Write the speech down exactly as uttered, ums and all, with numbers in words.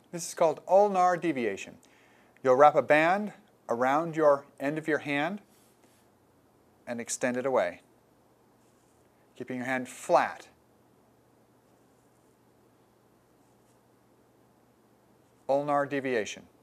This is called ulnar deviation. You'll wrap a band around your end of your hand and extend it away, keeping your hand flat. Ulnar deviation.